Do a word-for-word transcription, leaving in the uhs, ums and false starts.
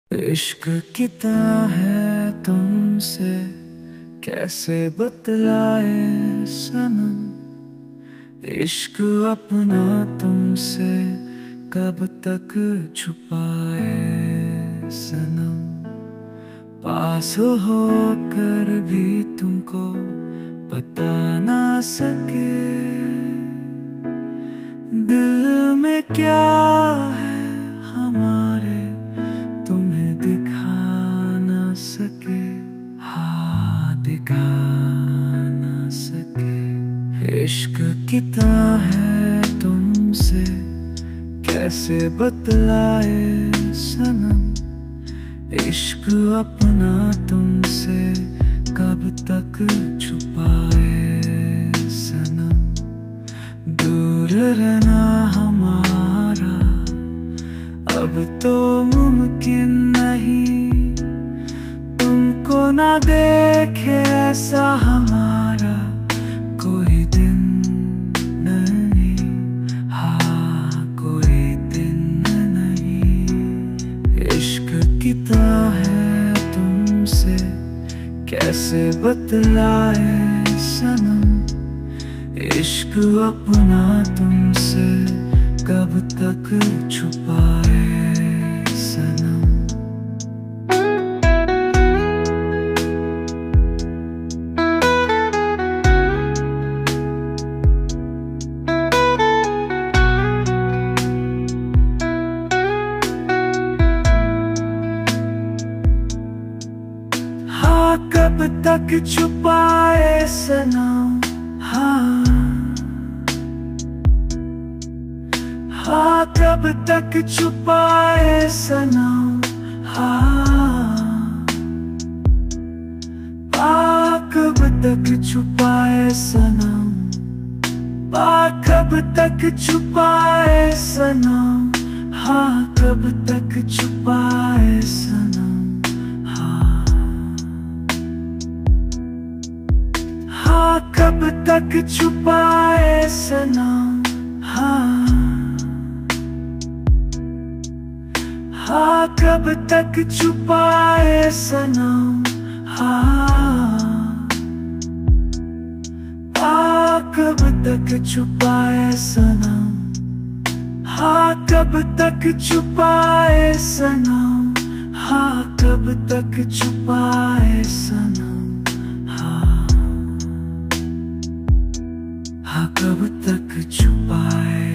इश्क कितना है तुमसे कैसे बतलाए सनम। इश्क अपना तुमसे कब तक छुपाए सनम। पास होकर भी तुमको बता ना सके दिल में क्या है हमारे, तुम्हें दिखा ना सके, हाँ दिखा ना सके। इश्क कितना है तुमसे कैसे बतलाए सनम। इश्क अपना तुमसे कब तक छुपाए सनम। दूर रहना हमारा अब तो मुमकिन नहीं, तुमको ना देखे ऐसा हमारा कोई दिन नहीं, हाँ कोई दिन नहीं। इश्क कितना है तुमसे कैसे बतलाए सनम। इश्क अपना तुमसे कब तक छुपाए सनम। हाँ कब तक छुपाए सनम, हाँ हाँ कब तक छुपाए सनम, हाँ हाँ कब तक छुपाए सनम। हाँ कब तक छुपाए सनम, हाँ कब तक छुपाए सनम। हाँ हाँ कब तक छुपाए सनम, हाँ हाँ कब तक छुपाए सनम। हाँ हाँ कब तक छुपाए सनम। हाँ कब तक छुपाए सनम। हाँ कब तक छुपाए सनम। हाँ हाँ कब तक छुपाए